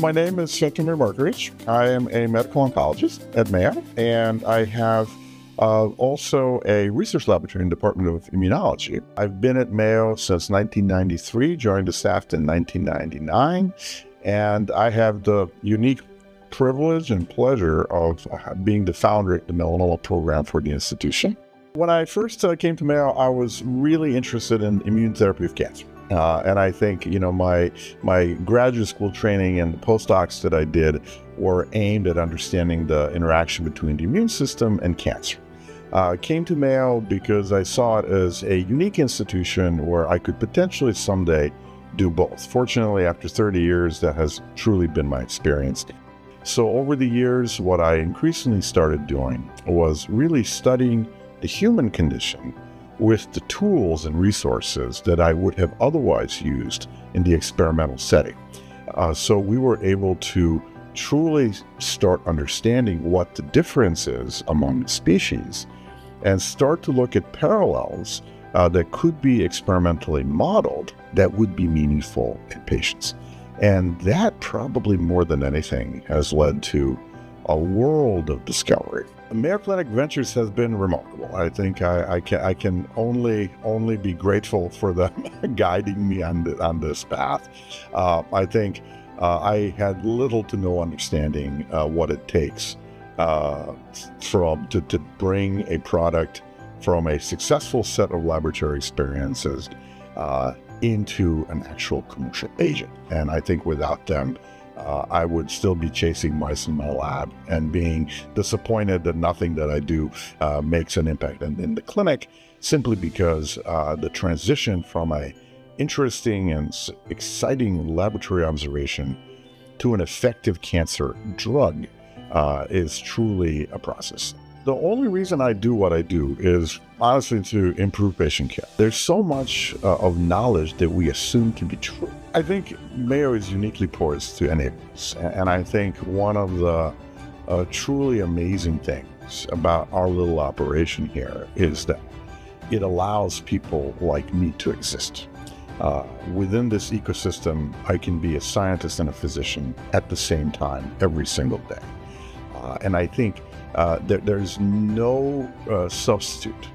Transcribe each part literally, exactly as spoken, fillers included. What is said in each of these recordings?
My name is Svetomir Markovic. I am a medical oncologist at Mayo, and I have uh, also a research laboratory in the Department of Immunology. I've been at Mayo since nineteen ninety-three, joined the staff in nineteen ninety-nine, and I have the unique privilege and pleasure of being the founder of the melanoma program for the institution. When I first uh, came to Mayo, I was really interested in immune therapy of cancer. Uh, and I think, you know, my my graduate school training and the postdocs that I did were aimed at understanding the interaction between the immune system and cancer. I uh, came to Mayo because I saw it as a unique institution where I could potentially someday do both. Fortunately, after thirty years, that has truly been my experience. So over the years, what I increasingly started doing was really studying the human condition with the tools and resources that I would have otherwise used in the experimental setting. Uh, so we were able to truly start understanding what the difference is among species and start to look at parallels uh, that could be experimentally modeled that would be meaningful in patients. And that probably more than anything has led to a world of discovery. Mayo Clinic Ventures has been remarkable. I think I, I, can, I can only only be grateful for them guiding me on, the, on this path. Uh, I think uh, I had little to no understanding uh, what it takes uh, from to, to bring a product from a successful set of laboratory experiences uh, into an actual commercial agent. And I think without them, Uh, I would still be chasing mice in my lab and being disappointed that nothing that I do uh, makes an impact in, in the clinic, simply because uh, the transition from a interesting and exciting laboratory observation to an effective cancer drug uh, is truly a process. The only reason I do what I do is honestly to improve patient care. There's so much uh, of knowledge that we assume to be true. I think Mayo is uniquely poised to enable this. And I think one of the uh, truly amazing things about our little operation here is that it allows people like me to exist. Uh, within this ecosystem, I can be a scientist and a physician at the same time every single day. Uh, and I think Uh, there, there's no uh, substitute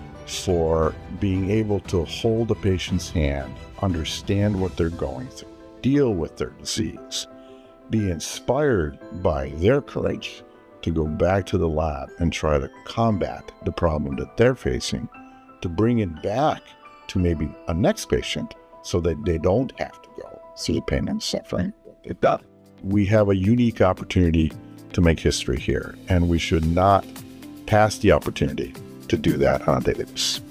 for being able to hold a patient's hand, understand what they're going through, deal with their disease, be inspired by their courage to go back to the lab and try to combat the problem that they're facing, to bring it back to maybe a next patient so that they don't have to go through the pain and suffering they've done. We have a unique opportunity to make history here, and we should not pass the opportunity to do that on a daily basis.